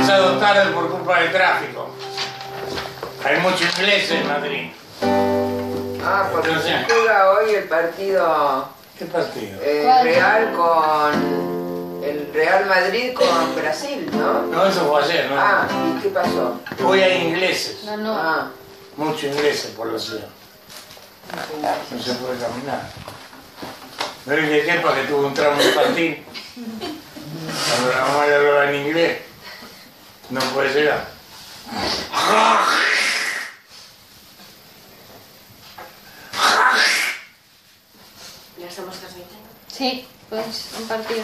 empezado tarde por culpa del tráfico. Hay mucho inglés en Madrid. Ah, porque Entonces, se juega hoy el partido. ¿qué partido? El Real Madrid con Brasil, ¿no? No, eso fue ayer, ¿no? Ah, ¿y qué pasó? Hoy hay ingleses. No. Ah, Muchos ingleses por la ciudad. No se puede caminar. No es que sepa que tuvo un tramo infantil. Cuando la mamá le hablaba en inglés, no puede llegar. ¿Ya estamos transmitiendo? Sí, pues un partido.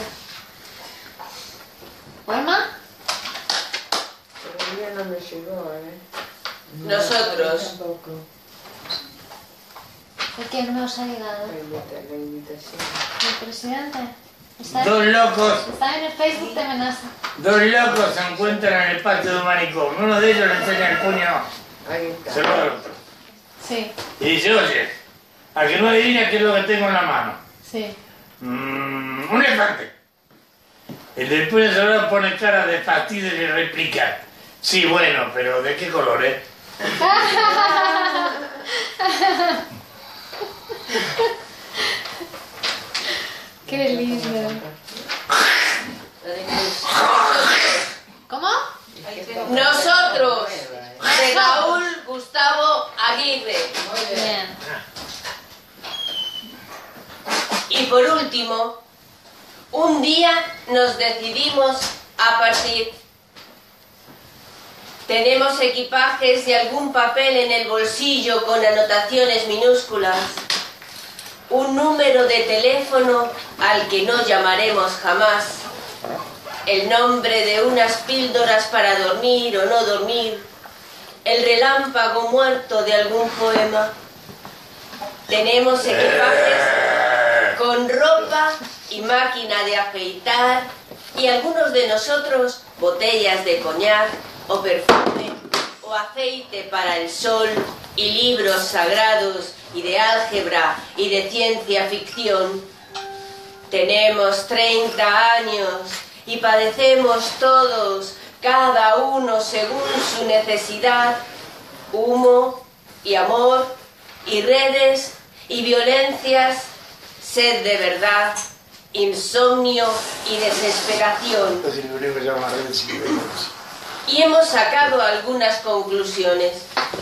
¿Poema? todavía no me llegó, Nosotros. Tampoco. ¿De quién nos ha llegado? La invitación. ¿El presidente? ¿Está Dos locos en el Facebook de amenaza? se encuentran en el patio de un manicomio. Uno de ellos le enseña el puño, Ahí está. se lo da al otro. Sí, Y dice, oye, a que no adivina qué es lo que tengo en la mano. sí. Un elefante. El después de saludar pone cara de fastidio y le replica, sí, bueno, pero ¿de qué color, eh? Qué lindo. ¿Cómo? Nosotros. De Raúl Gustavo Aguirre. Muy bien. Y por último, un día nos decidimos a partir. Tenemos equipajes y algún papel en el bolsillo con anotaciones minúsculas. Un número de teléfono al que no llamaremos jamás. El nombre de unas píldoras para dormir o no dormir. El relámpago muerto de algún poema. Tenemos equipajes con ropa y máquina de afeitar y algunos de nosotros botellas de coñac o perfume o aceite para el sol y libros sagrados y de álgebra y de ciencia ficción. Tenemos 30 años y padecemos todos, cada uno según su necesidad, humo y amor y redes y violencias, sed de verdad, insomnio y desesperación. Entonces el libro se llama Redes y Violencia. Y hemos sacado algunas conclusiones.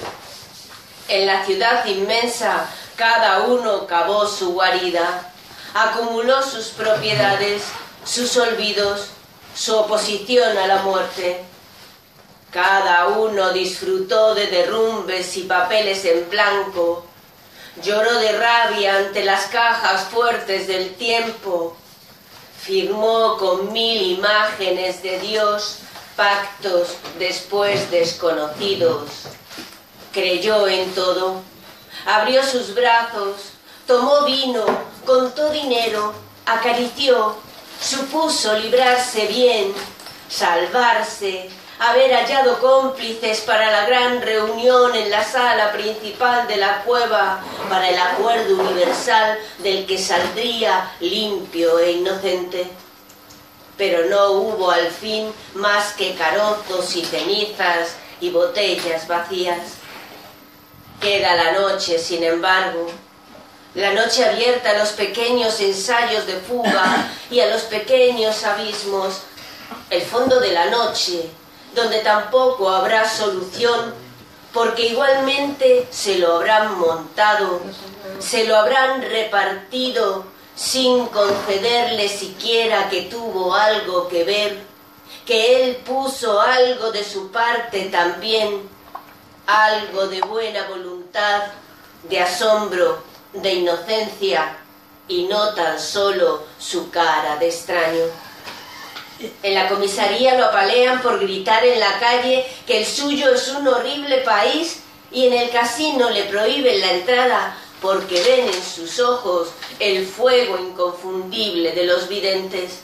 En la ciudad inmensa, cada uno cavó su guarida, acumuló sus propiedades, sus olvidos, su oposición a la muerte. Cada uno disfrutó de derrumbes y papeles en blanco, lloró de rabia ante las cajas fuertes del tiempo, firmó con 1000 imágenes de Dios pactos después desconocidos, creyó en todo, abrió sus brazos, tomó vino, contó dinero, acarició, supuso librarse bien, salvarse, haber hallado cómplices para la gran reunión en la sala principal de la cueva, para el acuerdo universal del que saldría limpio e inocente. Pero no hubo al fin más que carozos y cenizas y botellas vacías. Queda la noche, sin embargo, la noche abierta a los pequeños ensayos de fuga y a los pequeños abismos, el fondo de la noche, donde tampoco habrá solución, porque igualmente se lo habrán montado, se lo habrán repartido, sin concederle siquiera que tuvo algo que ver, que él puso algo de su parte también, algo de buena voluntad, de asombro, de inocencia, y no tan solo su cara de extraño. En la comisaría lo apalean por gritar en la calle que el suyo es un horrible país y en el casino le prohíben la entrada porque ven en sus ojos el fuego inconfundible de los videntes.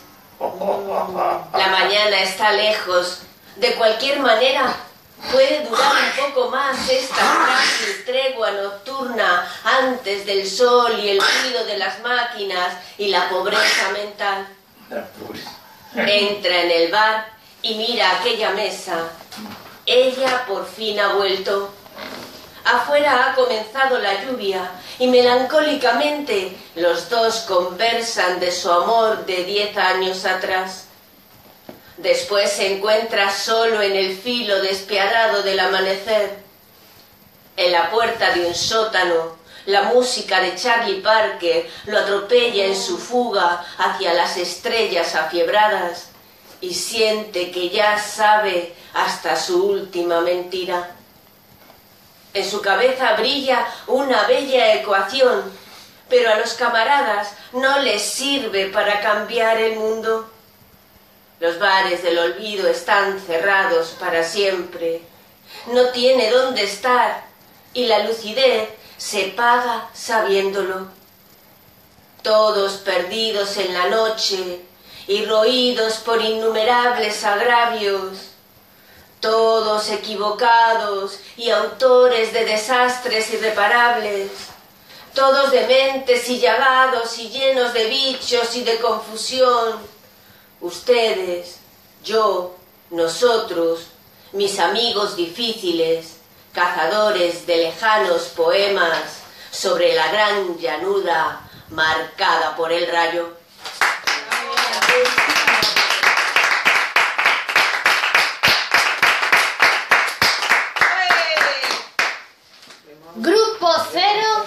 La mañana está lejos. De cualquier manera, puede durar un poco más esta frágil tregua nocturna antes del sol y el ruido de las máquinas y la pobreza mental. Entra en el bar y mira aquella mesa. Ella por fin ha vuelto. Afuera ha comenzado la lluvia y melancólicamente los dos conversan de su amor de 10 años atrás. Después se encuentra solo en el filo despiadado del amanecer. En la puerta de un sótano, la música de Charlie Parker lo atropella en su fuga hacia las estrellas afiebradas y siente que ya sabe hasta su última mentira. En su cabeza brilla una bella ecuación, pero a los camaradas no les sirve para cambiar el mundo. Los bares del olvido están cerrados para siempre. No tiene dónde estar y la lucidez se paga sabiéndolo. Todos perdidos en la noche y roídos por innumerables agravios. Todos equivocados y autores de desastres irreparables. Todos dementes y llagados y llenos de bichos y de confusión. Ustedes, yo, nosotros, mis amigos difíciles, cazadores de lejanos poemas sobre la gran llanura marcada por el rayo. Grupo Cero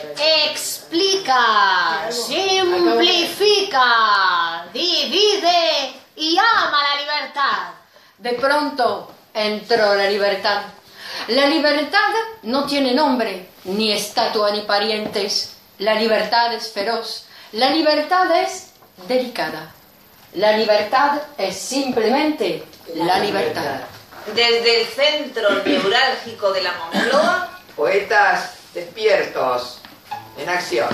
explica, simplifica, divide y ama la libertad. De pronto entró la libertad. La libertad no tiene nombre, ni estatua, ni parientes. La libertad es feroz. La libertad es delicada. La libertad es simplemente la libertad. Desde el centro neurálgico de la Moncloa, Poetas despiertos, en acción.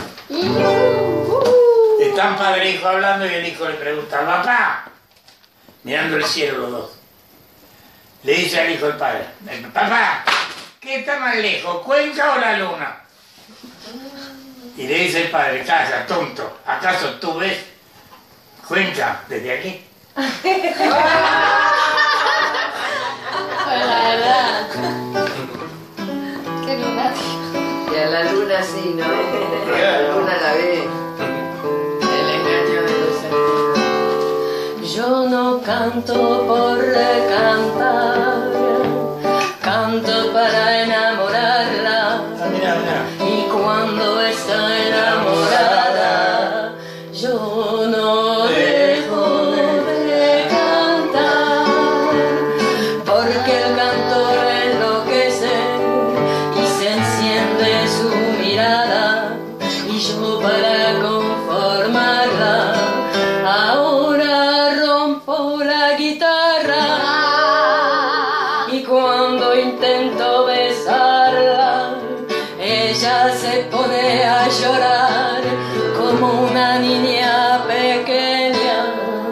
Están padre e hijo hablando y el hijo le pregunta, papá, mirando el cielo los dos. Le dice al hijo el padre, papá, ¿qué está más lejos, Cuenca o la luna? Y le dice el padre, calla, tonto, ¿acaso tú ves Cuenca desde aquí? Pues la verdad. Qué lunático. Y a la luna sí, ¿no? La luna la ve. El engaño de los sentidos. Yo no canto por cantar, canto para enamorarla. Mira, mira. Y cuando está enamorada, yo no dejo de cantar, porque el cantor enloquece y se enciende su mirada, y yo para conformarla ahora rompo la guitarra, y cuando intento besarla ella se pone a llorar como una niña pequeña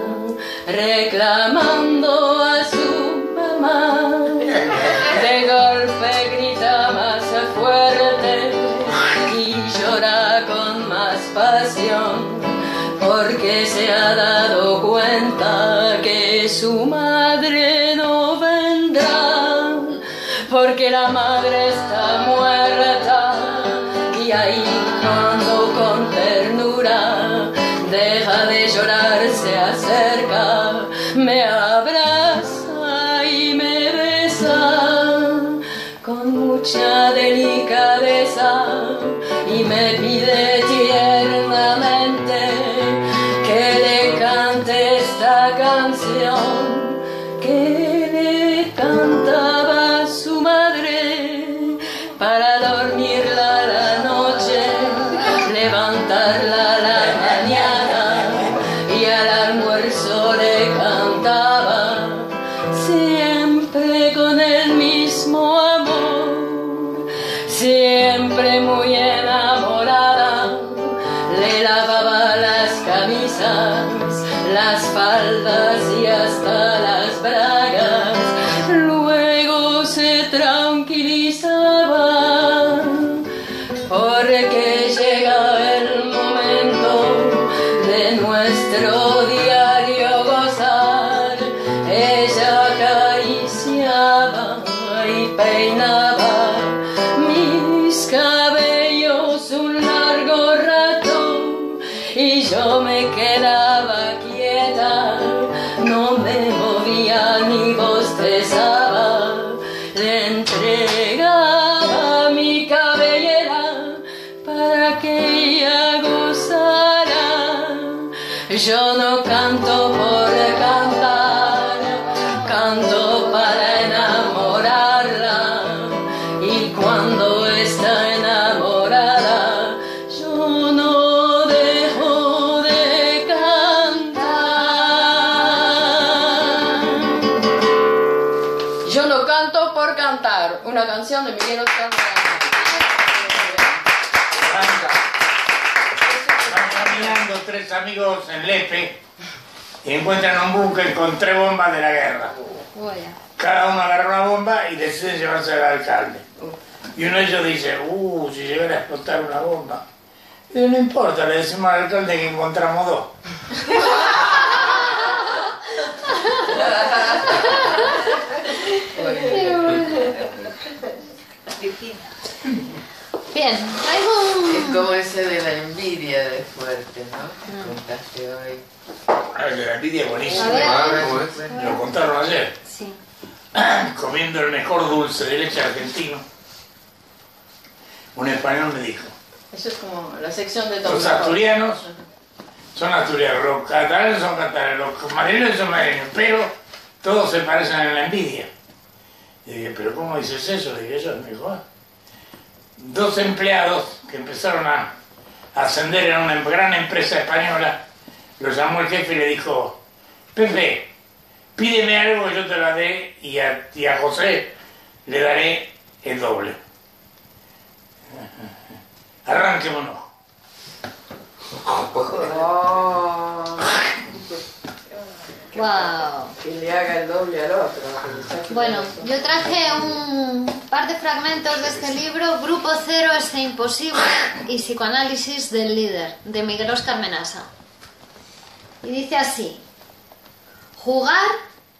reclamando a su mamá. De golpe grita más fuerte y llora con más pasión, porque se ha dado cuenta que su madre no vendrá, porque la madre está muerta. Y ahí cuando con ternura deja de llorar, se acerca, me abraza y me besa con mucha delicadeza y me pide tiernamente que le cante esta canción que le cantaba su madre para dormirla la noche, levantarla la mañana, y al almuerzo le cantaba siempre con el mismo amor, siempre muy enamorada. peinaba mis cabellos un largo rato y yo me quedaba quieta, no me movía ni bostezaba, le entregaba mi cabellera para que ella gozara. Yo no canto por cantar, canto para enamorarla, y cuando está enamorada yo no dejo de cantar. Yo no canto por cantar, una canción de Miguel Oscar Menaza. Van caminando tres amigos en Lepe y encuentran un búnker con 3 bombas de la guerra. Cada uno agarra una bomba y decide llevarse al alcalde. Y uno de ellos dice, si llegara a explotar una bomba. Y no importa, le decimos al alcalde que encontramos 2. Bien, traigo Es un... como ese de la envidia de fuerte, ¿no? Que contaste hoy. El de la envidia es buenísimo. A ver. ¿Cómo es? Lo contaron ayer. Sí. Comiendo el mejor dulce de leche argentino. Un español me dijo, Eso es como la sección de Tom los Mejor. asturianos son asturianos, los catalanes son catalanes, los madrileños son madrileños, pero todos se parecen en la envidia. Y dije, ¿pero cómo dices eso? Le dije, yo, me dijo, 2 empleados que empezaron a ascender en una gran empresa española, lo llamó el jefe y le dijo, Pepe, pídeme algo que yo te la dé y a José le daré el doble. Arranquémonos. Wow. Que le haga el doble al otro. que le saque Bueno, el otro. yo traje un par de fragmentos de este libro, Grupo Cero, Ese Imposible y Psicoanálisis del Líder, de Miguel Oscar Menaza. Y dice así: jugar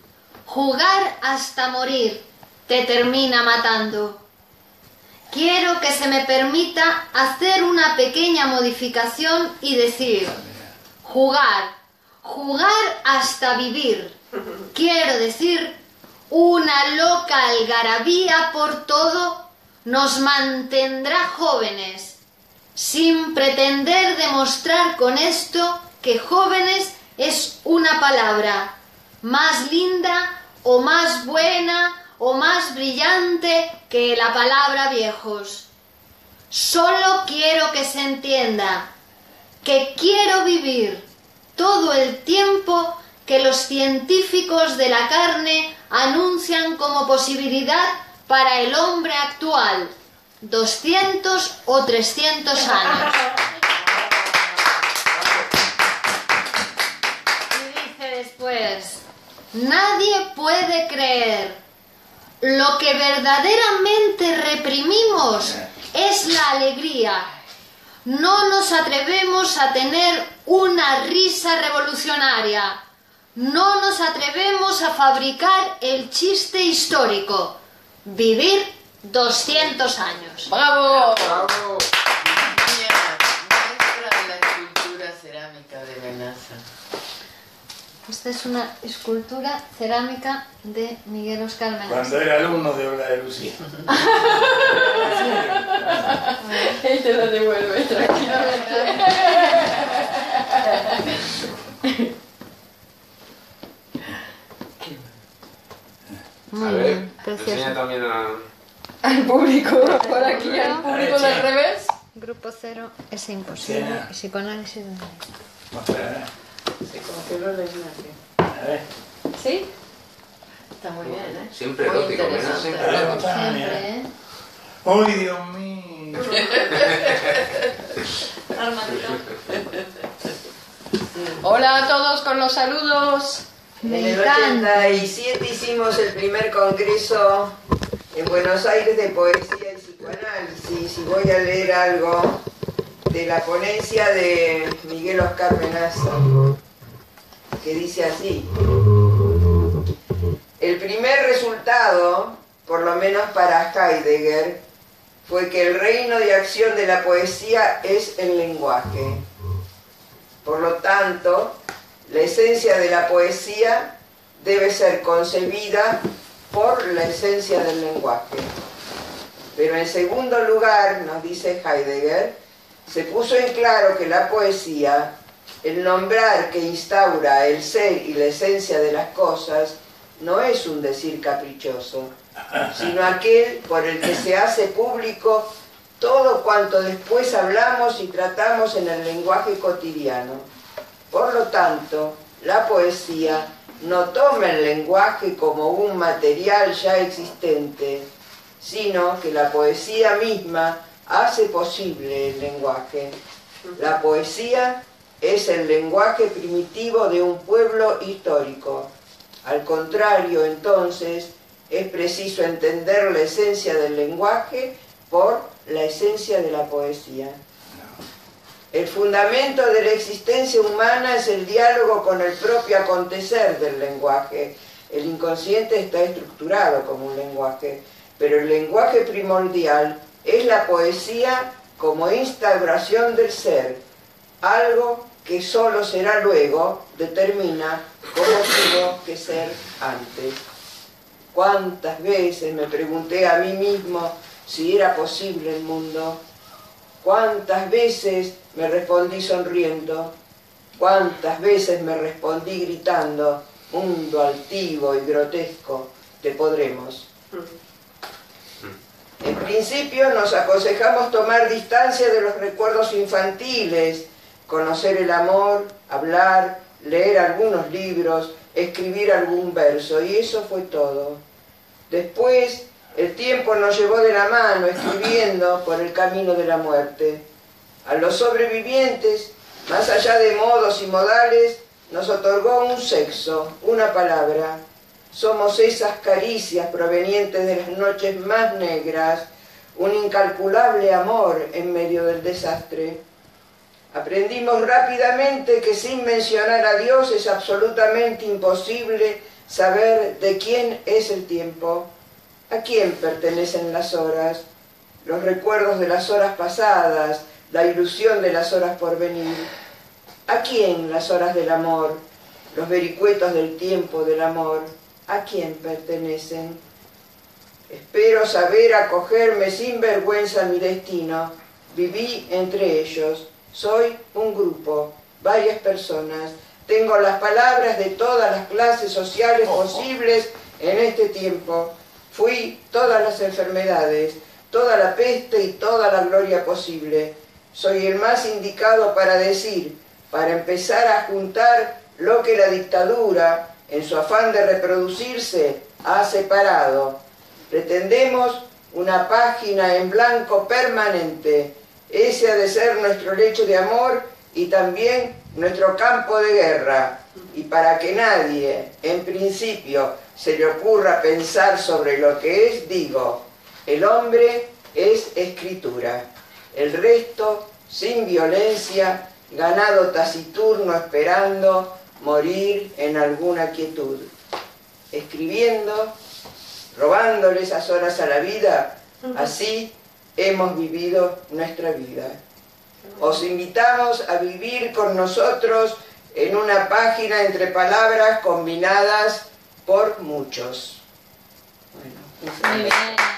hasta morir te termina matando. Quiero que se me permita hacer una pequeña modificación y decir: jugar hasta vivir. Quiero decir, una loca algarabía por todo nos mantendrá jóvenes, sin pretender demostrar con esto que jóvenes es una palabra más linda o más buena o más brillante que la palabra viejos. Solo quiero que se entienda que quiero vivir todo el tiempo que los científicos de la carne anuncian como posibilidad para el hombre actual, 200 o 300 años. Y dice después: nadie puede creer. Lo que verdaderamente reprimimos es la alegría. No nos atrevemos a tener una risa revolucionaria. No nos atrevemos a fabricar el chiste histórico. Vivir 200 años. ¡Bravo! ¡Bravo! Maestra de la escultura cerámica de Menaza. Esta es una escultura cerámica de Miguel Oscar Menaza. Cuando era alumno de Olga de Lucía. Él te lo devuelve tranquilamente. Muy A ver, bien, enseña precioso. también a... Al público, por aquí, al público del revés. Grupo Cero, Ese Imposible y Psicoanálisis del Líder. Se congeló la imagen. A ver. ¿Sí? Está muy bien, ¿eh? Siempre Muy erótico, menos interesante. siempre A ver, erótico. Tania. Siempre, ¿eh? ¡Ay, Dios mío! Hola a todos con los saludos. En Me el encanta. 87 hicimos el primer congreso en Buenos Aires de poesía y psicoanálisis, y voy a leer algo de la ponencia de Miguel Oscar Menaza, que dice así: el primer resultado por lo menos para Heidegger, fue que el reino de acción de la poesía es el lenguaje. Por lo tanto, la esencia de la poesía debe ser concebida por la esencia del lenguaje. Pero en segundo lugar, nos dice Heidegger, se puso en claro que la poesía, el nombrar que instaura el ser y la esencia de las cosas, no es un decir caprichoso, sino aquel por el que se hace público todo cuanto después hablamos y tratamos en el lenguaje cotidiano. Por lo tanto, la poesía no toma el lenguaje como un material ya existente, sino que la poesía misma hace posible el lenguaje. La poesía es el lenguaje primitivo de un pueblo histórico. Al contrario, entonces, es preciso entender la esencia del lenguaje por la esencia de la poesía. El fundamento de la existencia humana es el diálogo con el propio acontecer del lenguaje. El inconsciente está estructurado como un lenguaje, pero el lenguaje primordial es la poesía como instauración del ser, algo que solo será luego, determina cómo tuvo que ser antes. ¿Cuántas veces me pregunté a mí mismo si era posible el mundo? ¿Cuántas veces me respondí sonriendo? ¿Cuántas veces me respondí gritando, mundo altivo y grotesco, te podremos? En principio nos aconsejamos tomar distancia de los recuerdos infantiles, conocer el amor, hablar, leer algunos libros, escribir algún verso, y eso fue todo. Después, el tiempo nos llevó de la mano escribiendo por el camino de la muerte. A los sobrevivientes, más allá de modos y modales, nos otorgó un sexo, una palabra. Somos esas caricias provenientes de las noches más negras, un incalculable amor en medio del desastre. Aprendimos rápidamente que sin mencionar a Dios es absolutamente imposible saber de quién es el tiempo, a quién pertenecen las horas, los recuerdos de las horas pasadas, la ilusión de las horas por venir, a quién las horas del amor, los vericuetos del tiempo del amor, a quién pertenecen. Espero saber acogerme sin vergüenza a mi destino. Viví entre ellos. Soy un grupo, varias personas. Tengo las palabras de todas las clases sociales posibles en este tiempo. Fui todas las enfermedades, toda la peste y toda la gloria posible. Soy el más indicado para decir, para empezar a juntar lo que la dictadura, en su afán de reproducirse, ha separado. Pretendemos una página en blanco permanente. Ese ha de ser nuestro lecho de amor y también nuestro campo de guerra. Y para que nadie, en principio, se le ocurra pensar sobre lo que es, digo, el hombre es escritura. El resto, sin violencia, ganado taciturno esperando morir en alguna quietud. Escribiendo, robándole esas horas a la vida, así hemos vivido nuestra vida. Os invitamos a vivir con nosotros en una página entre palabras combinadas por muchos. Bueno, Muy bien.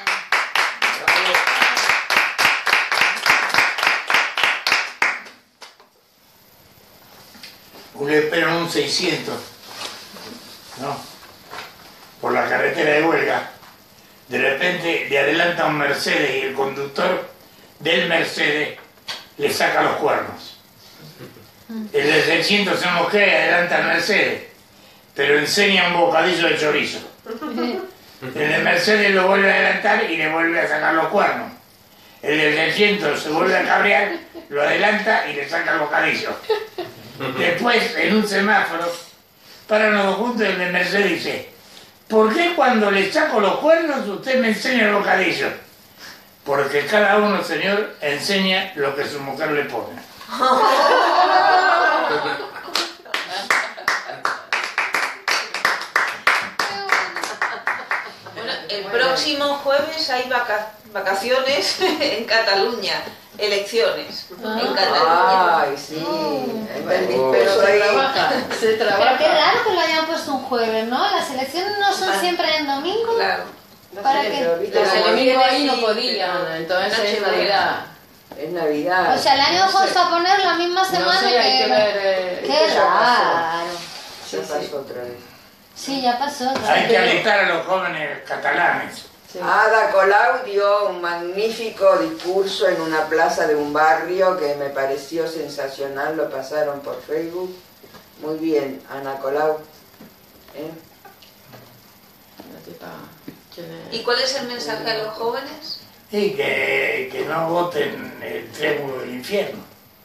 Un espero en un 600, ¿no? Por la carretera de Huelga. De repente le adelanta un Mercedes y el conductor del Mercedes le saca los cuernos. El del 600 se mosquea y adelanta al Mercedes, pero enseña un bocadillo de chorizo. El del Mercedes lo vuelve a adelantar y le vuelve a sacar los cuernos. El del 600 se vuelve a cabrear, lo adelanta y le saca el bocadillo. Después, en un semáforo, paran los dos juntos y el del Mercedes dice: ¿por qué cuando le saco los cuernos usted me enseña el bocadillo? Porque cada uno, señor, enseña lo que su mujer le pone. Bueno, el próximo jueves hay vacaciones en Cataluña, elecciones en Cataluña. Ay, sí. Está el Pero disperso se ahí. trabaja. Se Pero trabaja. qué raro que lo hayan puesto un jueves, ¿no? Las elecciones no son siempre en domingo. Claro. No ¿Para sé, qué? pero viste Los cómo enemigos ahí no sí, podían, pero entonces Noche es Navidad. es Navidad. O sea, el año No sé. justo a poner la misma No semana sé, hay que ver. Qué ya pasó. raro. Ya pasó otra vez. Sí, ya pasó. Hay que alistar a los jóvenes catalanes. Sí. Ada Colau dio un magnífico discurso en una plaza de un barrio que me pareció sensacional, lo pasaron por Facebook. Muy bien, Ana Colau. ¿Eh? La tipa tiene- ¿Y cuál es el mensaje a los jóvenes? Y que no voten el triángulo del infierno,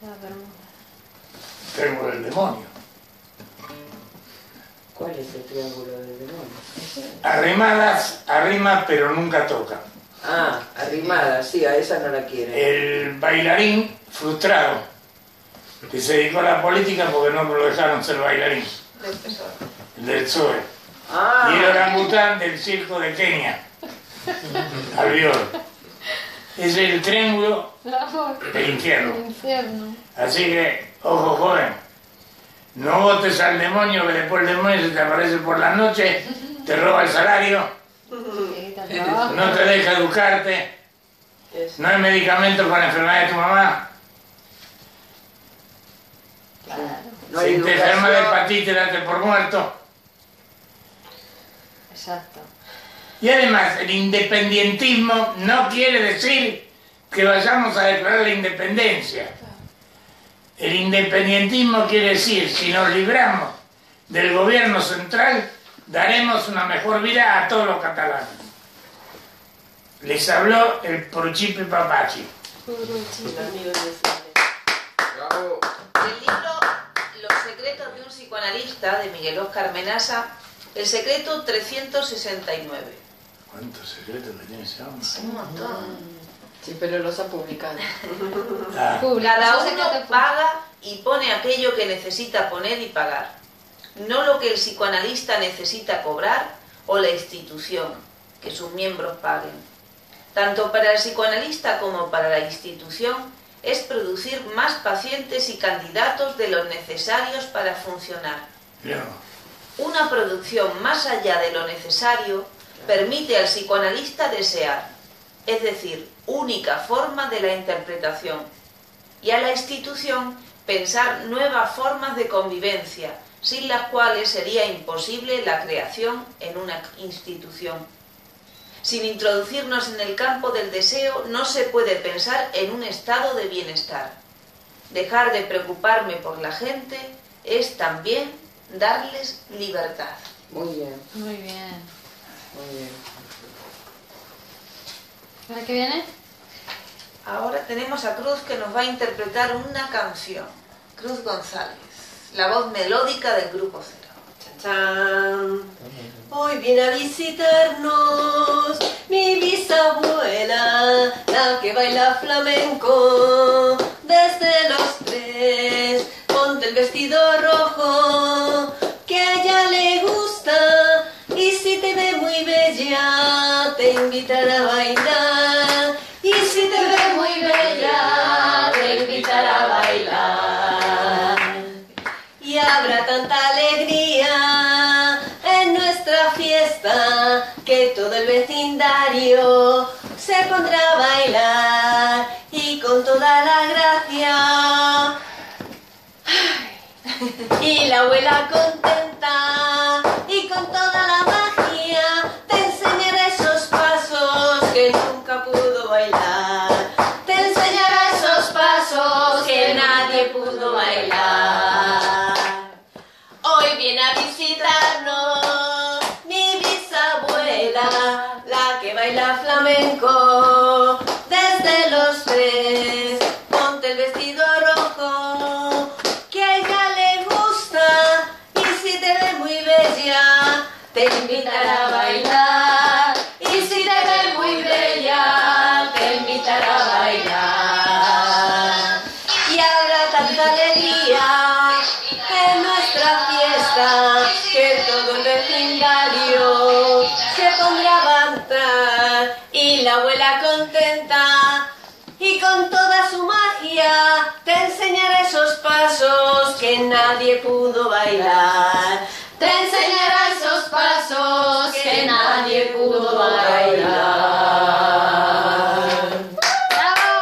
el triángulo del demonio. ¿Cuál es el triángulo del demonio? Arrimadas, arrima pero nunca toca. Ah, arrimada, sí, a esa no la quieren. El bailarín frustrado, que se dedicó a la política porque no lo dejaron ser bailarín, Del PSOE. el del PSOE. Ah, Y el orangután del circo de Kenia, Albiol. Es el triángulo del infierno. Infierno. Así que, ojo joven, no votes al demonio, que después el demonio se te aparece por la noche, te roba el salario, no te deja educarte, no hay medicamentos para la enfermedad de tu mamá. no hay Si te enfermas de educación. hepatitis, date por muerto. Exacto. Y además, el independentismo no quiere decir que vayamos a declarar la independencia. El independentismo quiere decir, si nos libramos del gobierno central, daremos una mejor vida a todos los catalanes. Les habló el Prochipe Papachi. Bravo. Del libro Los secretos de un psicoanalista de Miguel Óscar Menasa, el secreto 369. ¿Cuántos secretos que tiene ese hombre? Un montón. Sí, pero los ha publicado. Ah, Cada Eso sé que uno te- paga y pone aquello que necesita poner y pagar, no lo que el psicoanalista necesita cobrar o la institución, que sus miembros paguen. Tanto para el psicoanalista como para la institución es producir más pacientes y candidatos de los necesarios para funcionar. no. Una producción más allá de lo necesario permite al psicoanalista desear, es decir, única forma de la interpretación, y a la institución pensar nuevas formas de convivencia, sin las cuales sería imposible la creación en una institución. Sin introducirnos en el campo del deseo, no se puede pensar en un estado de bienestar. Dejar de preocuparme por la gente es también darles libertad. Muy bien, Muy bien. muy bien. ¿Para qué viene? Ahora tenemos a Cruz que nos va a interpretar una canción. Cruz González, la voz melódica del Grupo Cero. Chan, chan. Hoy viene a visitarnos mi bisabuela, la que baila flamenco desde los 3. Ponte el vestido rojo que a ella le gusta, y si te ve muy bella te invitará a bailar. Y si te ve muy bella te invitará a bailar. Y habrá tanta alegría en nuestra fiesta que todo el vecindario se pondrá a bailar, y con toda la gracia. Y la abuela contenta y con toda la magia te enseñará esos pasos que nunca pudo bailar. Te enseñará esos pasos que nadie pudo bailar. Hoy viene a visitarnos mi bisabuela, la que baila flamenco desde los 3. Ponte el vestido rojo que a ella le gusta, y si te ve muy bella te invitará a bailar. Y si te ve muy bella te invitará a bailar. Y habrá tanta alegría en nuestra fiesta que todo el vecindario se pondrá a la abuela contenta y con toda su magia te enseñará esos pasos que nadie pudo bailar. Te enseñará esos pasos que nadie pudo bailar. ¡Bravo!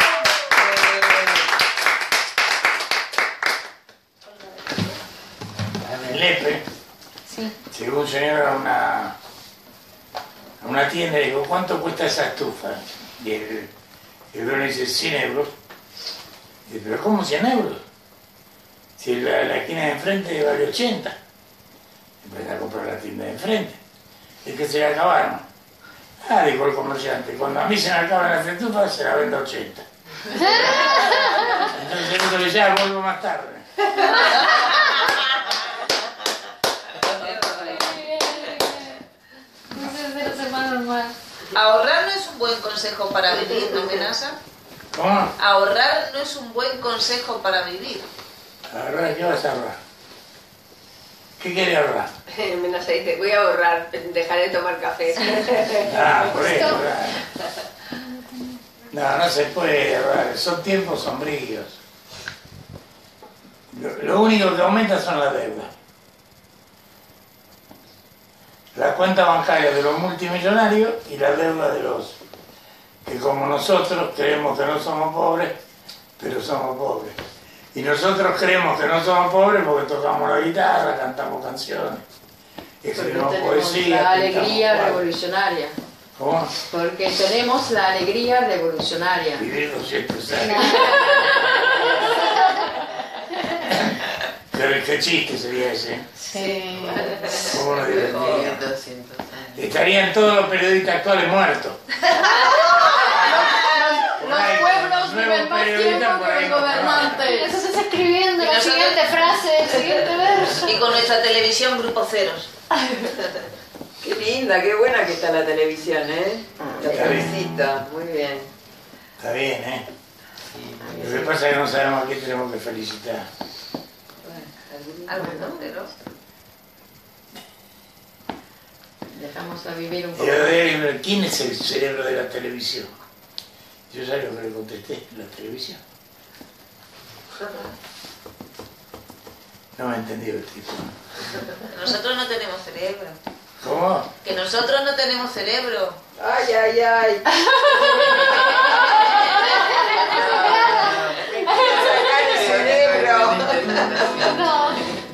En Lepe, Sí. llegó un señor a una tienda y dijo, ¿cuánto cuesta esa estufa? Y el dueño dice, 100 euros. Y dice, ¿pero cómo 100 euros? Si la esquina de enfrente vale 80. Empecé a comprar la tienda de enfrente. Es que se le acabaron. Ah, dijo el comerciante, cuando a mí se me acaban las estufas, se la vendo a 80. Entonces el otro le decía, vuelvo más tarde. No sé si lo sepa normal. Ahorrar no es un buen consejo para vivir, ¿no, Menasa? ¿Cómo? Ahorrar no es un buen consejo para vivir. ¿Ahorrar? ¿Qué vas a ahorrar? ¿Qué quiere ahorrar? Menos dice, voy a ahorrar, dejaré de tomar café. Ah, por eso. No, no se puede ahorrar. Son tiempos sombríos. Lo único que aumenta son las deudas. La cuenta bancaria de los multimillonarios y la deuda de los que como nosotros creemos que no somos pobres, pero somos pobres. Y nosotros creemos que no somos pobres porque tocamos la guitarra, cantamos canciones, escribimos Tenemos poesía. la alegría pintamos cuadros. revolucionaria. ¿Cómo? Porque tenemos la alegría revolucionaria. Vivir 200 años. ¿Qué chiste sería ese? Sí. ¿Cómo lo divertiría? 200 años. Estarían todos los periodistas actuales muertos. Los pueblos viven más tiempo que los gobernantes. Eso se está escribiendo, Y la nosotros- siguiente frase, el siguiente verso. Y con nuestra televisión Grupo Ceros. Qué linda, qué buena que está la televisión, ¿eh? La Está bien. felicito, muy bien. Está bien, ¿eh? Lo que pasa es que no sabemos a qué tenemos que felicitar. Algo, ¿no? Pero... Dejamos a vivir un Y poco. yo digo, ¿quién es el cerebro de la televisión? Yo sabía lo que le contesté, la televisión. No me ha entendido el tipo. Nosotros no tenemos cerebro. ¿Cómo? Que nosotros no tenemos cerebro. Ay, ay, ay. Me quiero sacar el cerebro. No.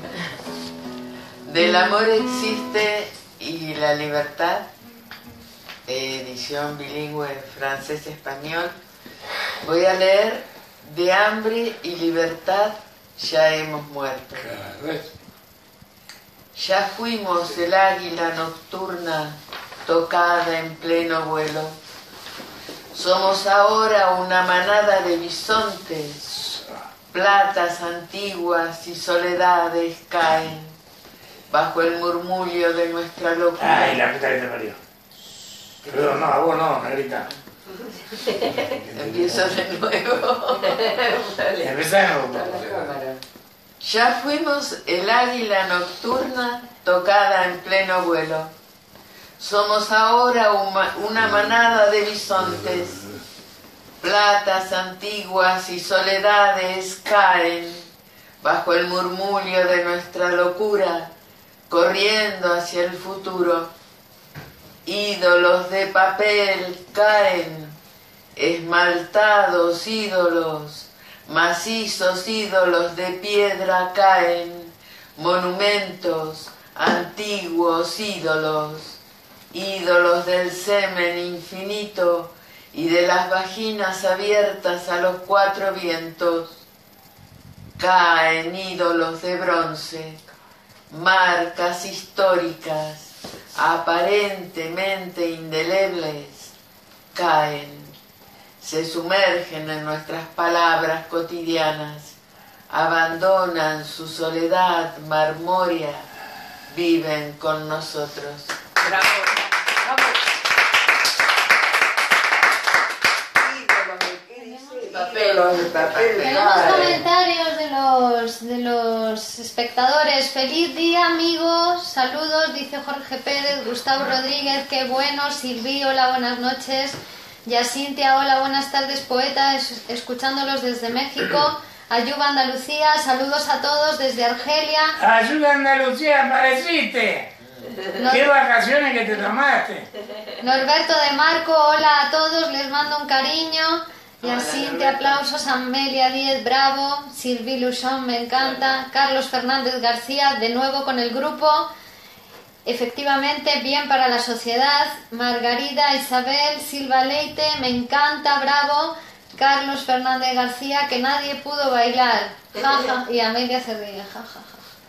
Del amor existe y la libertad, edición bilingüe francés-español. Voy a leer: de hambre y libertad ya hemos muerto. ¿Ves? Ya fuimos el águila nocturna tocada en pleno vuelo. Somos ahora una manada de bisontes. Platas antiguas y soledades caen bajo el murmullo de nuestra locura. Ay, la puta que te parió. Perdón, no, a vos no, negrita. Empiezo de nuevo. Empezamos. Ya fuimos el águila nocturna tocada en pleno vuelo. Somos ahora una manada de bisontes. Platas antiguas y soledades caen bajo el murmullo de nuestra locura, corriendo hacia el futuro. Ídolos de papel caen, esmaltados ídolos, macizos ídolos de piedra caen, monumentos, antiguos ídolos, ídolos del semen infinito y de las vaginas abiertas a los cuatro vientos. Caen ídolos de bronce, marcas históricas, aparentemente indelebles, caen, se sumergen en nuestras palabras cotidianas, abandonan su soledad marmórea, viven con nosotros. Bravo. ¿Qué dice? Papel. Ídolos de papel. Tenemos Ay. comentarios de los espectadores. Feliz día, amigos. Saludos, dice Jorge Pérez, Gustavo Rodríguez, qué bueno. Silvi, hola, buenas noches. Yacintia, hola, buenas tardes, poeta, escuchándolos desde México. Ayuba, Andalucía, saludos a todos desde Argelia. Ayuda, Andalucía, apareciste. ¿Qué vacaciones que te tomaste? Norberto de Marco, hola a todos, les mando un cariño. Yacintia, aplausos. Amelia Díez, bravo. Sylvie Luchon, me encanta. Carlos Fernández García, de nuevo con el grupo. Efectivamente, bien para la sociedad. Margarida Isabel Silva Leite, me encanta, bravo. Carlos Fernández García, que nadie pudo bailar. Jaja. Y Amelia se ríe, jajaja.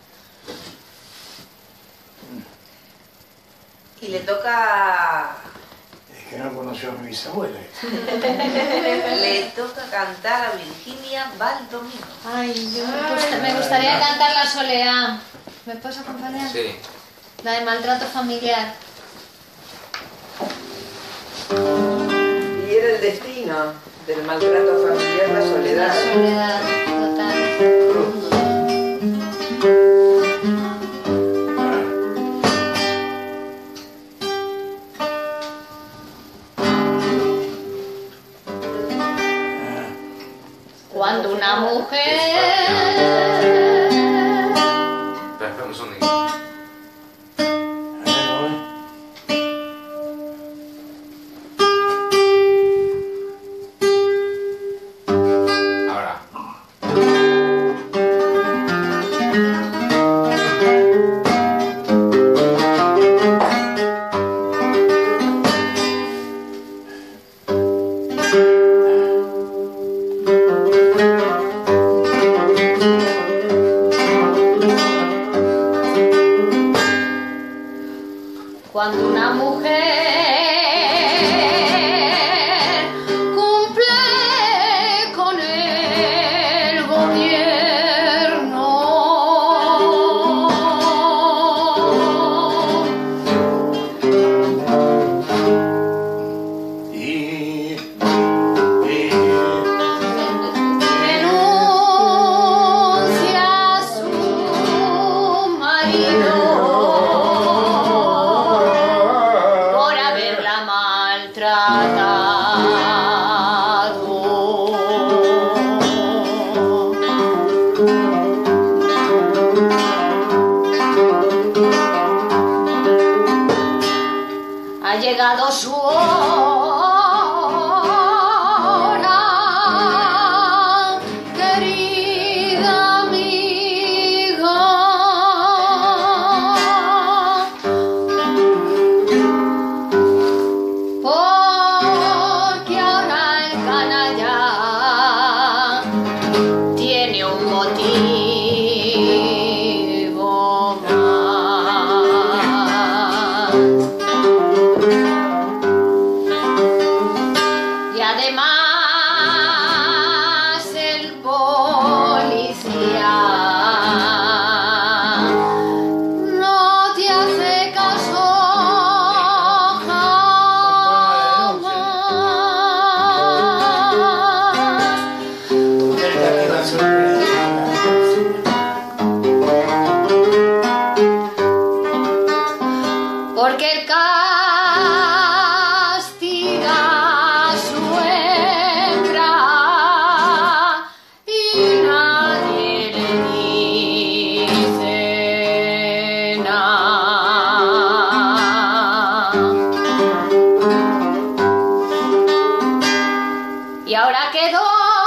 Y le toca... Es que no conoció a mi bisabuela. Le toca cantar a Virginia Baldomino. Ay, me gustaría cantar la soleá. ¿Me puedes acompañar? Sí. La de maltrato familiar. Y era el destino del maltrato familiar, la soledad. La soledad, total. Cuando una mujer... Espera un segundito. Ahora. Cuando una mujer cumple con el gobierno, denuncia a su marido por haberla maltratado. Ha llegado su hora, querida amiga. Porque ahora el canalla tiene un motivo más. Y además el policía no te hace caso porque el castiga a su hembra y nadie le dice nada. Y ahora quedó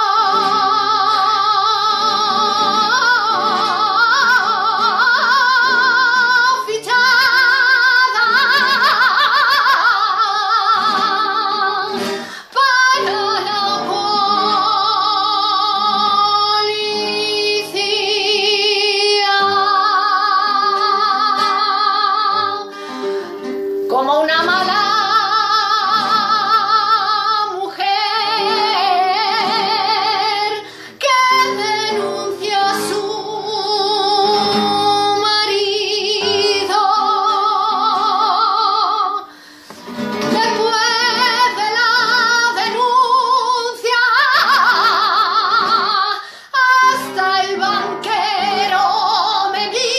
como una mala mujer que denuncia a su marido. Después de la denuncia, hasta el banquero me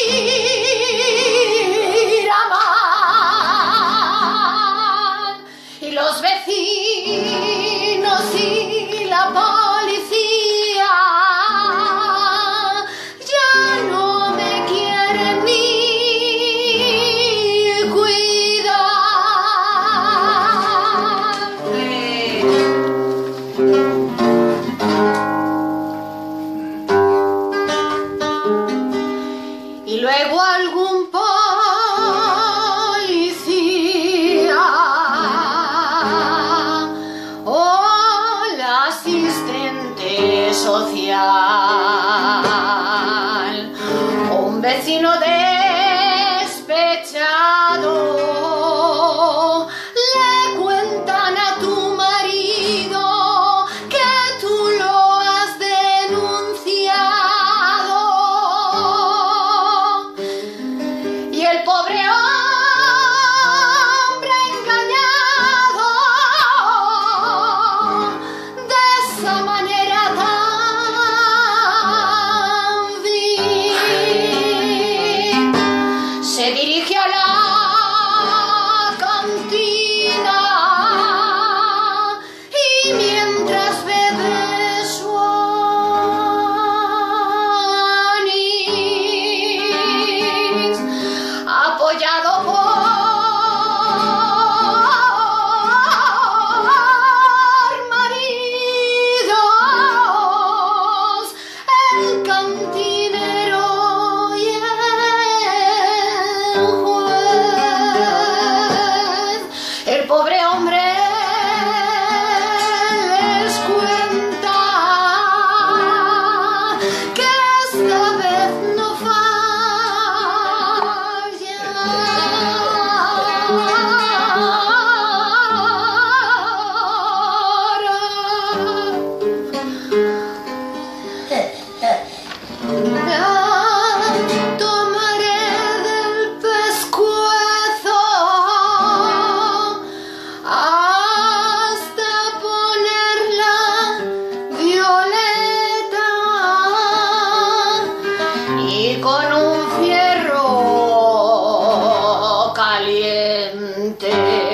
mira mal y los vecinos si la policía ya no me quiere ni cuidar. Y luego algún policía o la asistente social, un vecino despechado, le cuentan a tu marido que tú lo has denunciado. Y el pobre hombre engañado de esa manera tan vil se dirige a la cantina y mientras bebe su anís, apoyado por maridos, el cantinero y el juez, el pobre hombre les cuenta que esta vez no fallará. Tomaré del pescuezo hasta ponerla violeta y con un fierro caliente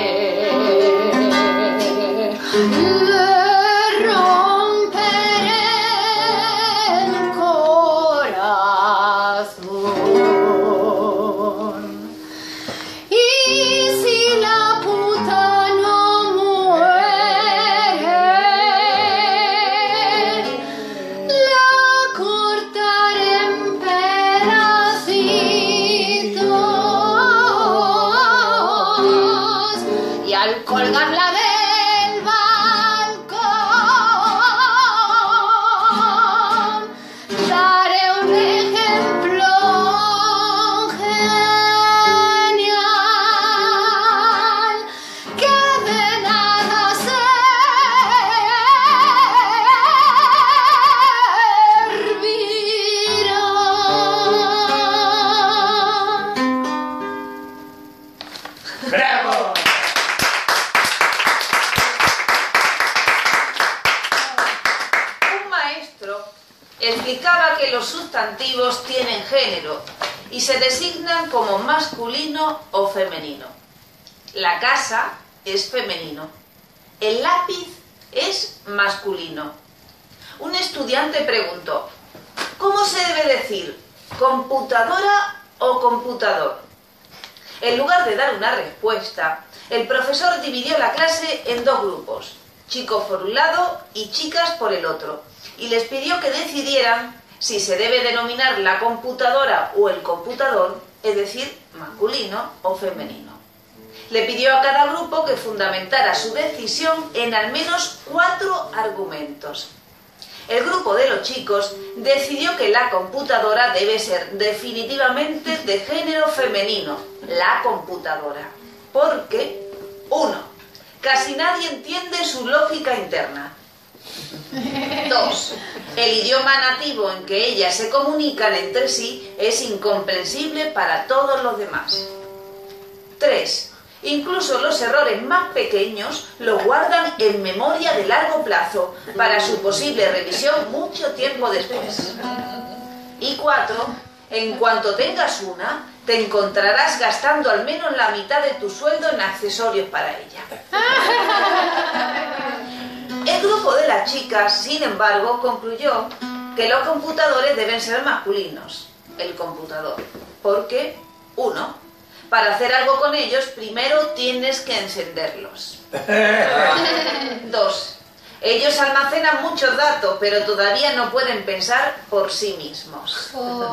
le romperé el corazón. Y si la puta no muere, la cortaré en pedacitos y al colgarla del balcón daré un ejemplo genial que de nada servirá. ¡Bravo! Un maestro explicaba que los sustantivos tienen género y se designan como masculino o femenino. La casa es femenino. El lápiz es masculino. Un estudiante preguntó: ¿cómo se debe decir? ¿Computadora o computador? En lugar de dar una respuesta, el profesor dividió la clase en dos grupos, chicos por un lado y chicas por el otro, y les pidió que decidieran si se debe denominar la computadora o el computador, es decir, masculino o femenino. Le pidió a cada grupo que fundamentara su decisión en al menos 4 argumentos. El grupo de los chicos decidió que la computadora debe ser definitivamente de género femenino, la computadora, porque 1. Casi nadie entiende su lógica interna. 2. El idioma nativo en que ellas se comunican entre sí es incomprensible para todos los demás. 3. Incluso los errores más pequeños los guardan en memoria de largo plazo para su posible revisión mucho tiempo después. Y 4. En cuanto tengas una, te encontrarás gastando al menos la mitad de tu sueldo en accesorios para ella. El grupo La chica, sin embargo, concluyó que los computadores deben ser masculinos. El computador. Porque, 1. Para hacer algo con ellos, primero tienes que encenderlos. 2. Ellos almacenan muchos datos, pero todavía no pueden pensar por sí mismos.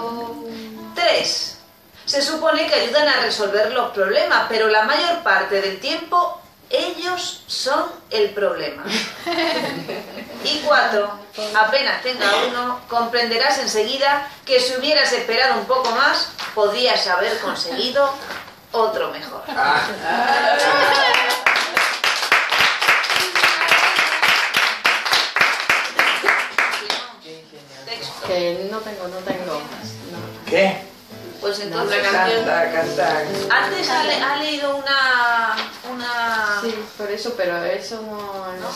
3. Se supone que ayudan a resolver los problemas, pero la mayor parte del tiempo ellos son el problema. Y 4. Apenas tenga uno, comprenderás enseguida que si hubieras esperado un poco más, podrías haber conseguido otro mejor. Que no tengo. No. ¿Qué? Pues entonces la canción... Canta. Antes ha leído una... Sí, por eso, pero eso no es...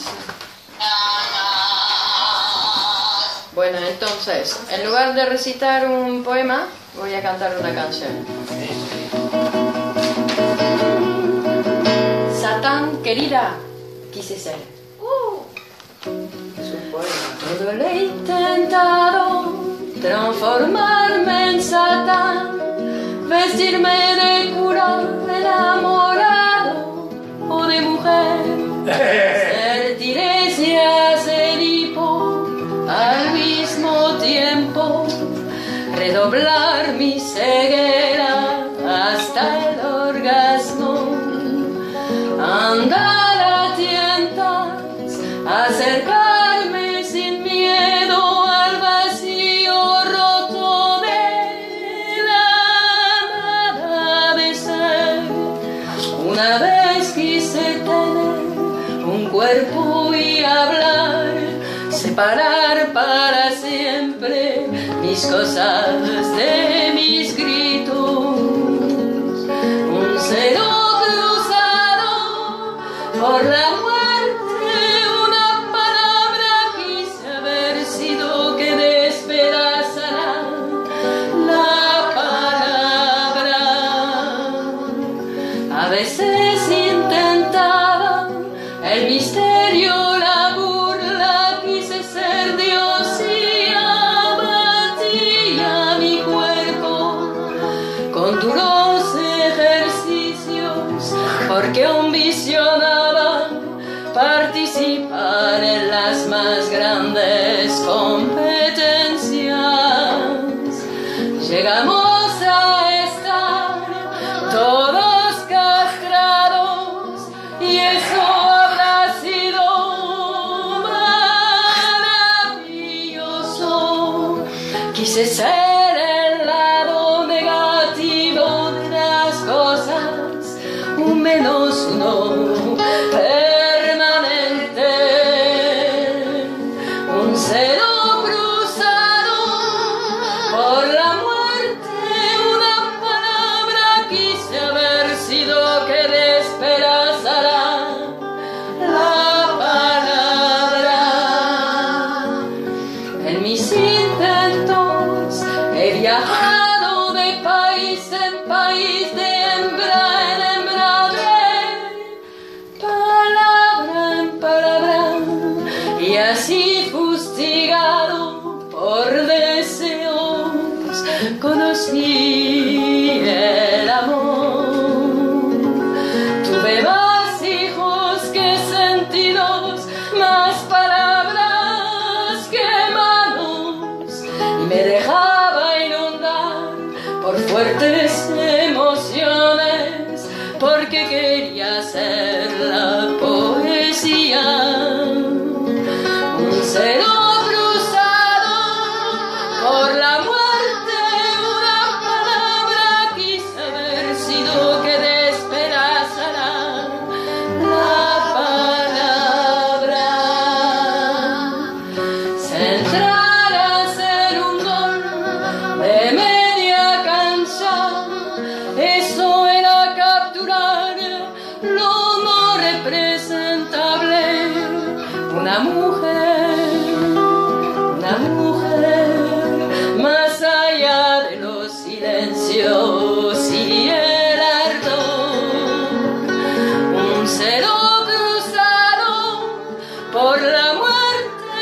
Bueno, entonces, en lugar de recitar un poema, voy a cantar una canción. Satán, querida, quise ser. Es un poema. Todo lo he intentado, transformarme en Satán, vestirme de cura, enamorado o de mujer, ser Tiresias, ser Edipo al mismo tiempo, redoblar mi ceguera hasta el orgasmo, andar a tientas, acercarme sin miedo al vacío roto de la nada de ser. Una vez quise tener un cuerpo y hablar, separar para siempre mis cosas de mis gritos. Un cero cruzado por la muerte, una palabra quise haber sido que despedazará la palabra. A veces intentaba el misterio, la burla, quise ser Dios y abatía mi cuerpo con duros ejercicios, porque ambicionaba participar en las más grandes competencias. Llegamos a estar todos castrados y eso habrá sido maravilloso. Quise ser el lado negativo de las cosas, un menos uno permanente, un cero cruzado por la muerte, una palabra quise haber sido que despedazará la palabra. En mis intentos he viajado de país en país, de hembra en hembra, de palabra en palabra, y así fustigado por deseos conocí el amor. Tuve más hijos que sentidos, más palabras que manos, y me dejaba inundar por fuertes emociones, porque quería ser la poesía. Un cero cruzado por la muerte, una palabra quise haber sido que despedazará la palabra. Centrar a ser un gol de media cancha, eso era capturar lo no representable. Una mujer, más allá de los silencios y el ardor. Un cero cruzado por la muerte,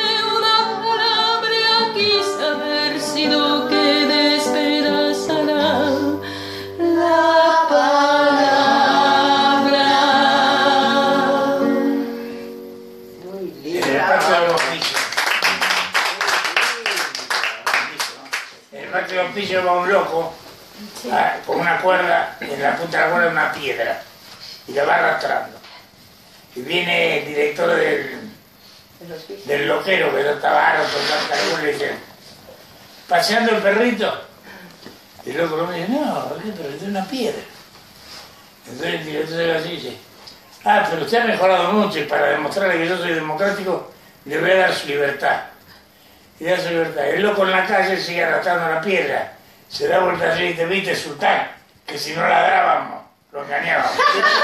lleva un loco con una cuerda, y en la punta de la cuerda una piedra, y la va arrastrando. Y viene el director del loquero, que no estaba harto, y le dice, paseando el perrito. Y el loco lo dice, no, pero es una piedra. Entonces el director se va así y dice, pero usted ha mejorado mucho y para demostrarle que yo soy democrático, le voy a dar su libertad. Y da su libertad. El loco en la calle sigue arrastrando la piedra. Se da vuelta así y dice, viste, sultán, que si no ladrábamos, lo engañábamos.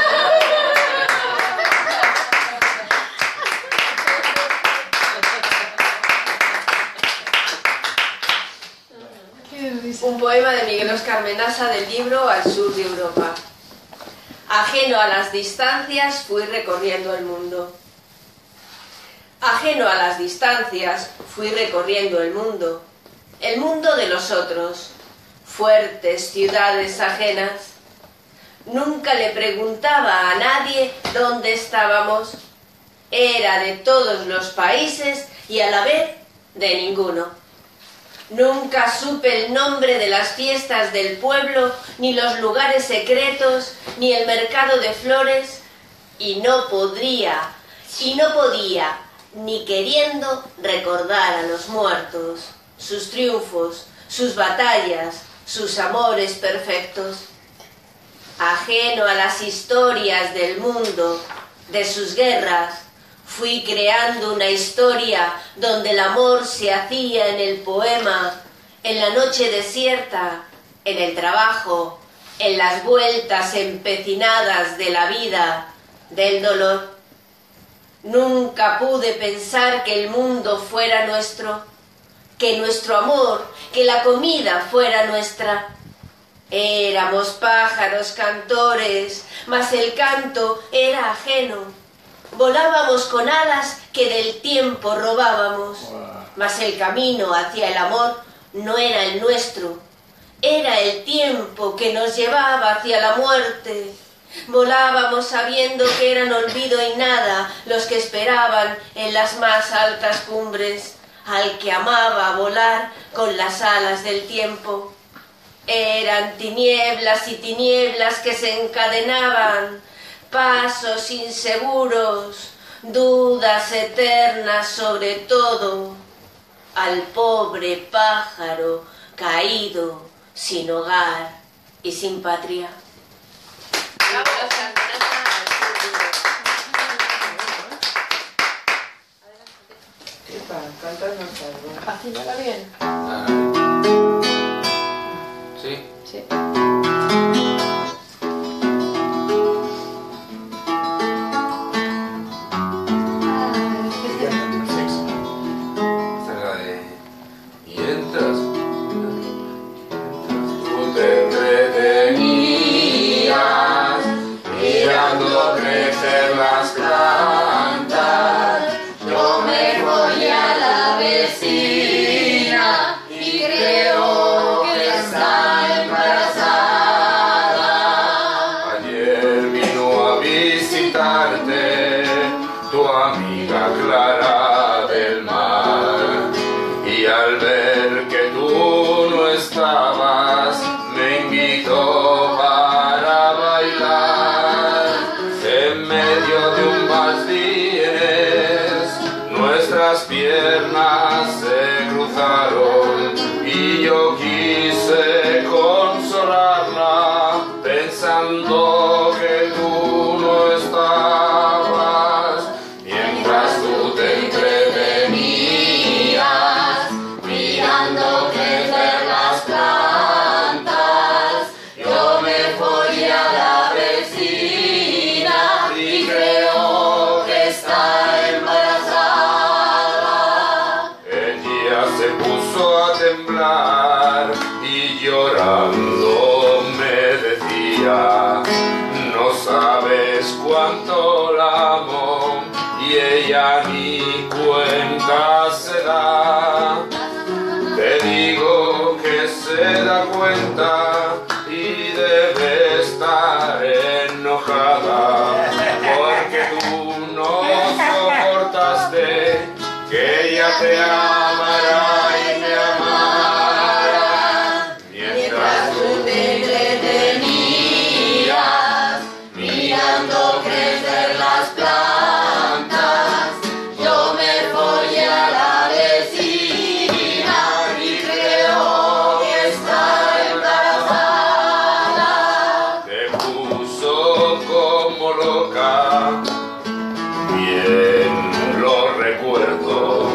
Un poema de Miguel Oscar Menasa del libro Al sur de Europa. Ajeno a las distancias fui recorriendo el mundo. Ajeno a las distancias fui recorriendo el mundo de los otros, fuertes ciudades ajenas. Nunca le preguntaba a nadie dónde estábamos. Era de todos los países y a la vez de ninguno. Nunca supe el nombre de las fiestas del pueblo, ni los lugares secretos, ni el mercado de flores, y no podía, ni queriendo recordar a los muertos, sus triunfos, sus batallas, sus amores perfectos. Ajeno a las historias del mundo, de sus guerras, fui creando una historia donde el amor se hacía en el poema, en la noche desierta, en el trabajo, en las vueltas empecinadas de la vida, del dolor. Nunca pude pensar que el mundo fuera nuestro, que nuestro amor, que la comida fuera nuestra. Éramos pájaros cantores, mas el canto era ajeno. Volábamos con alas que del tiempo robábamos, mas el camino hacia el amor no era el nuestro, era el tiempo que nos llevaba hacia la muerte. Volábamos sabiendo que eran olvido y nada los que esperaban en las más altas cumbres al que amaba volar con las alas del tiempo. Eran tinieblas y tinieblas que se encadenaban, pasos inseguros, dudas eternas sobre todo, al pobre pájaro caído, sin hogar y sin patria. Cántanos algo. ¿Así ya va bien? ¿Sí? Sí. Cerca de... Mientras tú te entretenías mirando crecer las plantas, yo me voy a la vecina y creo que está embarazada. Ayer vino a visitarte tu amiga Clara del Mar, y al ver que tú no estabas me invitó para bailar. En medio de un vals nuestras piernas se cruzaron y yo quise consolarla pensando que tú no estabas. Mientras tú te entretenías mirando crecer las plantas, yo me fui a la vecina y creo que está embarazada. Ella se puso a temblar y llorando me decía, no sabes cuánto la amo, y ella ni cuenta se da. Te digo que se da cuenta y debe estar enojada, porque tú no soportaste que ella te amara y me amara. bien lo recuerdo,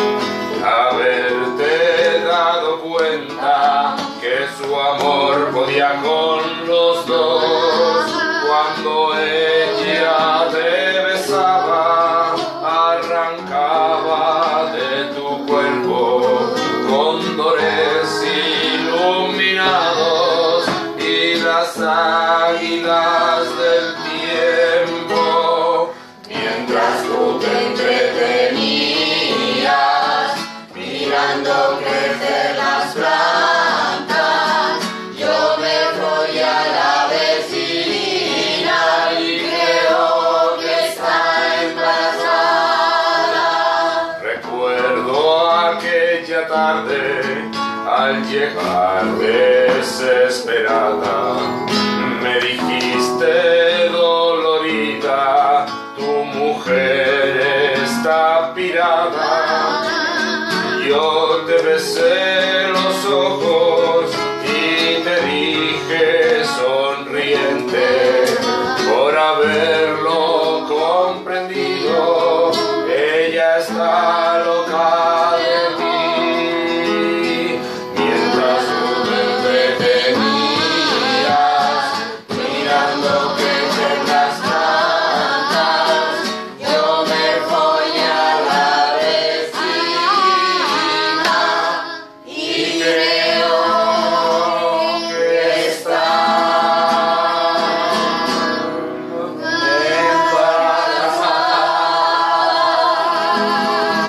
haberte dado cuenta que su amor podía con los dos. Cuando ella te besaba, arrancaba de tu cuerpo cóndores iluminados y las águilas del tiempo. Mientras tú te entretenías mirando crecer las plantas, yo me voy a la vecina y creo que está embarazada. Recuerdo aquella tarde al llegar desesperada, me dijiste dolorida, tu mujer está pirada. Yo te besé los ojos y te dije sonriente, por haberlo comprendido, ella está loca de ti. Mientras tú te entretenías mirando crecer las plantas, yo me voy a la vecina y creo que está embarazada.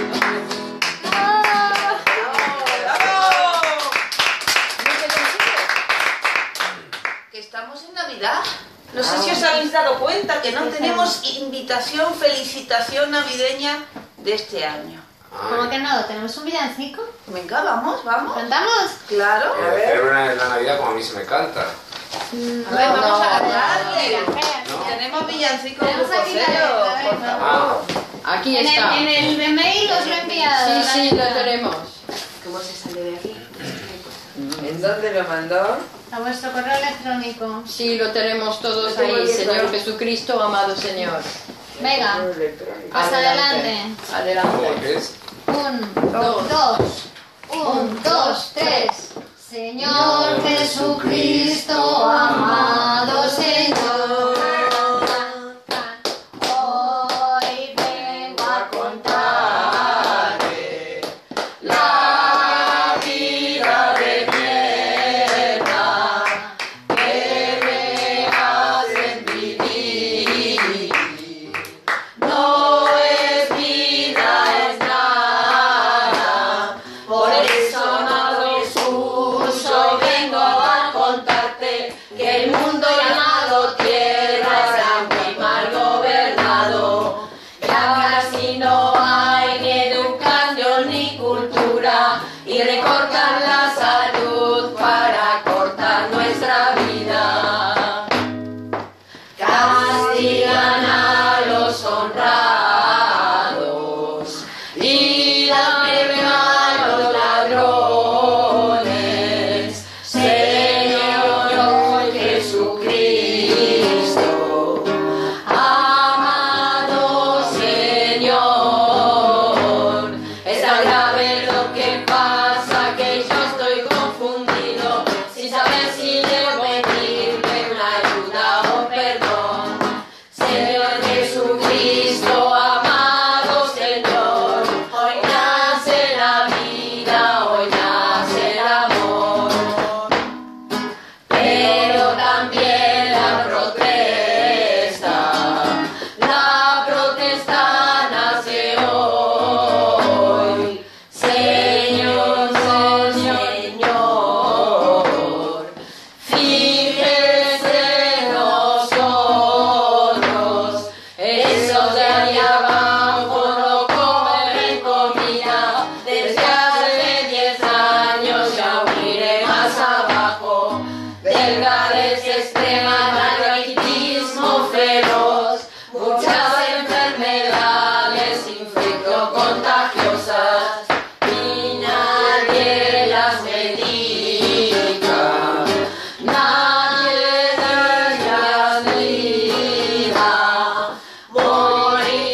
Que estamos en Navidad. No sé si os habéis dado cuenta que no tenemos invitación, felicitación navideña de este año. ¿Cómo que no? ¿Tenemos un villancico? Venga, vamos, vamos. ¿Cantamos? Claro. Hacer una de la Navidad como a mí se me canta. A ver, vamos a cantarle. ¿No? Tenemos villancico en Tenemos aquí la cero, letra, por venga. favor. Aquí En está. el mail os lo he enviado. Sí, sí, lo tenemos. ¿Cómo se sale de aquí? ¿En dónde lo mandó? A vuestro correo electrónico. Sí, lo tenemos todos Lo tengo ahí, abierto Señor ahí. Jesucristo, amado Señor. Venga, Correo electrónico. pues adelante. ¿Cómo Adelante. es? 1, 2, 1, 2, 3. Señor Jesucristo, amado Señor, hoy vengo a contarte la vida de mierda que me hacen vivir. No es vida, es nada. Por eso, amado Jesús, hoy vengo a contarte que el mundo llamado tierra está muy mal gobernado. Ya casi no hay ni educación ni cultura y recortan la salud para cortar nuestra vida. Castigan a los honrados y dan premio a los ladrones. Señor Jesucristo, amado Señor, es tan grave lo que pasa que yo estoy confundido sin saber si debo pedirle una ayuda o perdón. Señor Jesucristo, amado Señor, hoy nace la vida, hoy nace el amor, pero también la protesta nace hoy. Señor, Señor, fíjese en nosotros, esos de ahí abajo no comen comida, desde hace 10 años ya iré más abajo, delgadez extrema, raquitismo feroz, muchas enfermedades infectocontagiosas y nadie las medica, nadie las libra, morir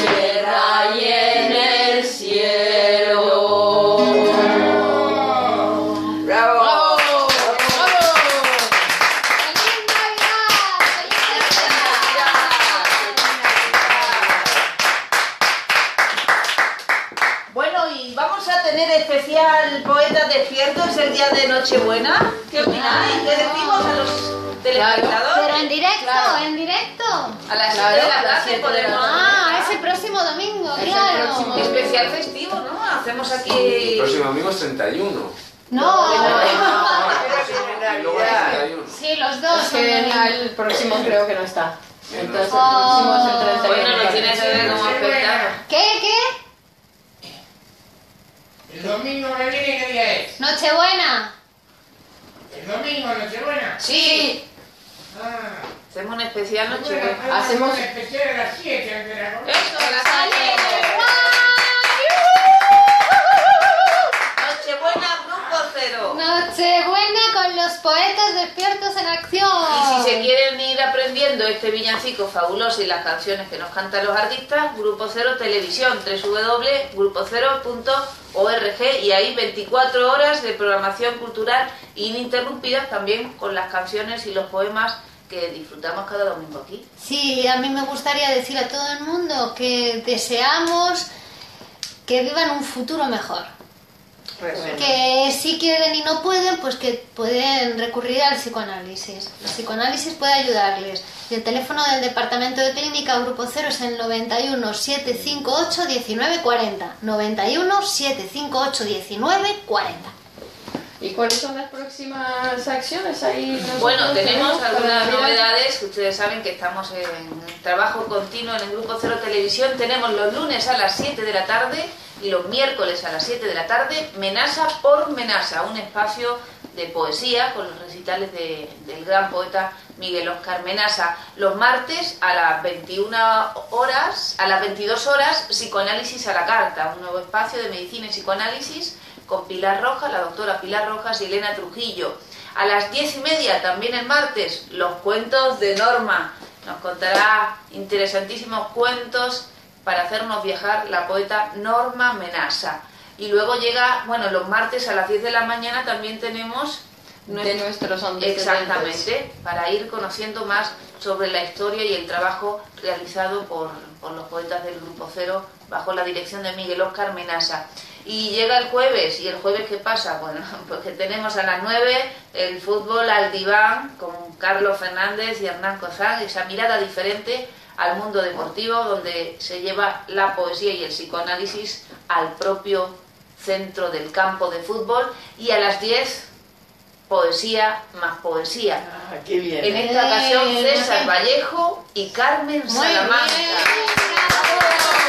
tierra y en el cielo. ¡Bravo! ¡Feliz Navidad! ¡Feliz Bueno, y vamos a tener especial Poetas Despiertos el día de Nochebuena. ¿Qué opináis? ¿Qué decimos a los telespectadores? Pero en directo, Claro. en directo. A las 7 Claro, de la a las tarde 7 de la podemos... Ah, es el próximo domingo, Es el claro. próximo. Especial festivo, ¿no? Hacemos El aquí... próximo domingo es 31. No, Pero tiene Y luego es Navidad. 31. sí, los dos. Es son que domingos. el próximo creo que no está. Entonces el Oh. próximo es el 31. Bueno, no tienes que ver cómo afectar. ¿Qué? El domingo que viene, ¿qué día es? Nochebuena. El domingo, Nochebuena. Sí, Ah, hacemos un especial bueno, Nochebuena. Hacemos- un especial a las 7 antes de la comida. Eso, a las ¡Ale! 7. ¡Guay! Nochebuena, Grupo Cero. Nochebuena con los poetas despiertos en acción. Y si se quieren ir aprendiendo este villancico fabuloso y las canciones que nos cantan los artistas, Grupo Cero Televisión, www.grupocero.org, y ahí 24 horas de programación cultural ininterrumpidas, también con las canciones y los poemas que disfrutamos cada domingo aquí. Sí, a mí me gustaría decir a todo el mundo que deseamos que vivan un futuro mejor. Que si quieren y no pueden, pues que pueden recurrir al psicoanálisis. El psicoanálisis puede ayudarles. Y el teléfono del Departamento de Clínica Grupo Cero es el 91 758 1940. 91 758 1940. ¿Y cuáles son las próximas acciones ahí? nosotros Bueno, tenemos para algunas Navidad? novedades, que ustedes saben que estamos en trabajo continuo en el Grupo Cero Televisión. Tenemos los lunes a las 7 de la tarde y los miércoles a las 7 de la tarde, Menasa por Menasa, un espacio de poesía con los recitales del gran poeta Miguel Óscar Menasa. Los martes a las 21 horas, a las 22 horas, Psicoanálisis a la carta, un nuevo espacio de medicina y psicoanálisis con Pilar Rojas, la doctora Pilar Rojas y Elena Trujillo. A las 10:30, también el martes, los cuentos de Norma. Nos contará interesantísimos cuentos para hacernos viajar la poeta Norma Menasa. Y luego llega, bueno, los martes a las 10 de la mañana también tenemos... De nuestros antecedentes. Exactamente, para ir conociendo más sobre la historia y el trabajo realizado por los poetas del Grupo Cero bajo la dirección de Miguel Óscar Menasa. Y llega el jueves, ¿y el jueves qué pasa? Bueno, pues que tenemos a las 9 el fútbol al diván con Carlos Fernández y Hernán Cozán, esa mirada diferente al mundo deportivo donde se lleva la poesía y el psicoanálisis al propio centro del campo de fútbol. Y a las 10, poesía más poesía. Ah, qué bien. En esta ocasión Bien, César bien. Vallejo y Carmen Muy Salamanca. bien, bravo.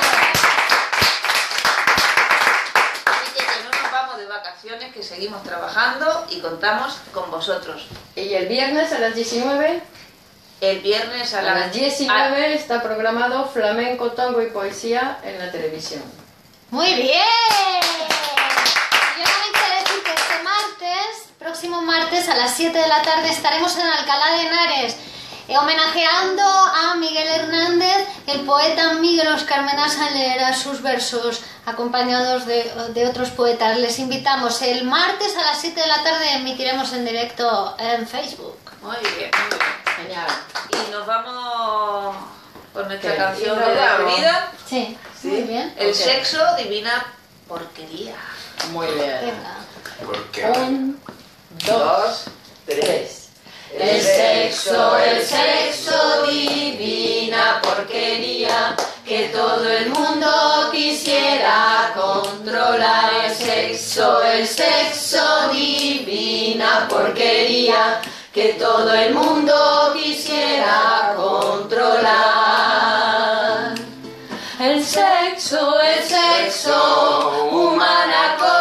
Así que no nos vamos de vacaciones, que seguimos trabajando y contamos con vosotros. Y el viernes a las 19, El viernes a las 19 está programado Flamenco, Tango y Poesía en la televisión. Muy bien. Yo también quiero decir que este martes, próximo martes a las 7 de la tarde, estaremos en Alcalá de Henares homenajeando a Miguel Hernández. El poeta Miguel Óscar Menasa leerá sus versos acompañados de otros poetas. Les invitamos el martes a las 7 de la tarde, emitiremos en directo en Facebook. Muy bien, muy bien. Genial. Y nos vamos con nuestra ¿Qué? canción Y nos de vamos. despedida. Sí, muy bien. El Ok. sexo, divina porquería. Muy bien. Venga. Porque 1, 2, 3. El sexo, divina porquería, que todo el mundo quisiera controlar. El sexo, divina porquería, que todo el mundo quisiera controlar. El sexo, humana cosa.